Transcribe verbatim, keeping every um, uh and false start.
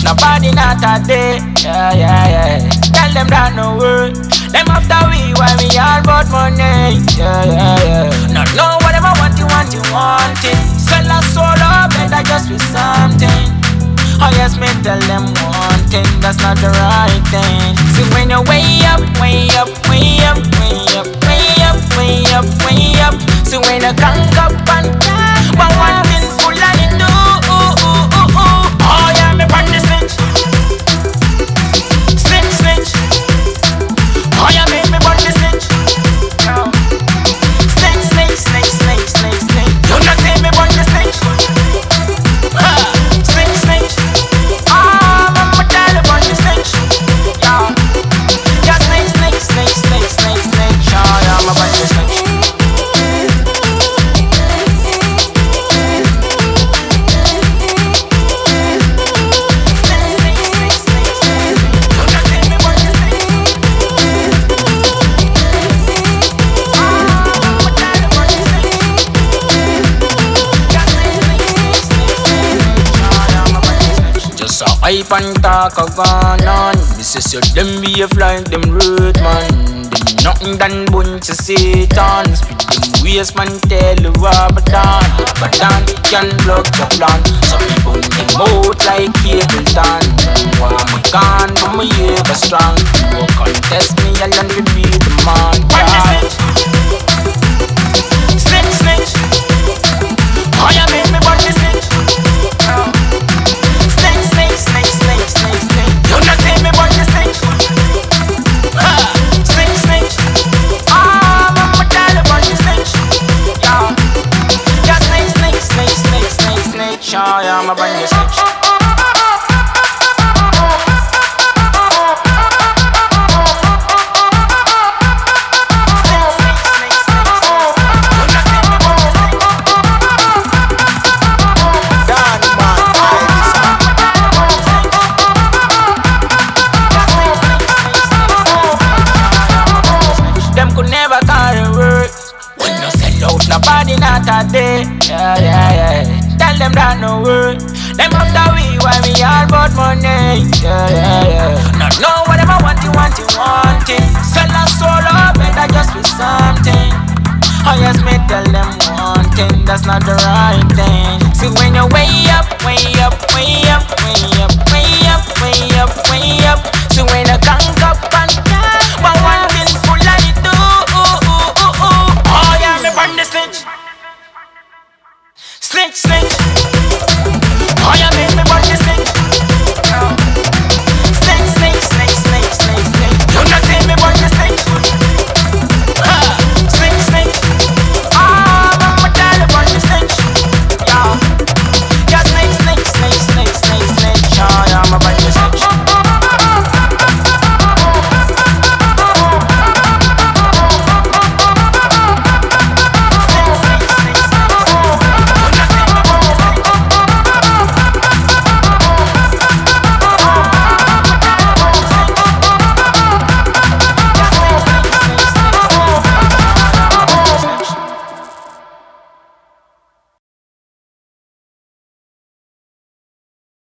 nobody not a day. Yeah, yeah, yeah. Tell them that no word. Them after we, why we all about money. Yeah, yeah, yeah. Not know whatever want you want you want it. Sell a soul up, better just be something. Oh yes, me tell them one thing, that's not the right thing. See when you're way up, way up, way up, way up, way up, way up, way up. See when you can't up and down, but one thing full of it do. Oh yeah, me burn the snitch, snitch, snitch. Oh yeah, make me burn the snitch. Snitch, snitch, snitch, snitch, snitch, snitch. You not say me burn the snitch. Snitch, snitch. Ah, mama tell you burn the snitch. Yeah, yeah, snitch, snitch, snitch, snitch, snitch, snitch. Oh yeah, me burn the snitch. Hype and talk a gone on. This is your them behave like them road man. Them nothing than bunch of satans. With them waste man tell you rubber down. But down can block your plan. Some people them out like Capleton. Why am I gone but my ever strong? You contest me and we be the man. Snitch, snitch, snitch. Oh you make me burn the snitch. Oh yeah, I'ma burn this snitch. Them could never carry work when you sell out, nobody not a day. Yeah, yeah, yeah. Tell them that no word. Them after we, why we all about money. Yeah, yeah, yeah. Not know whatever want you want you want it. Sell a soul up, better just be something. Oh yes, me tell them one thing, that's not the right thing. See when you're way up, way up, way up, way up, way up, way up, way up. See when you can't up and down, but one thing full of it do. Oh yeah, me burn the snitch. Snitch, snitch.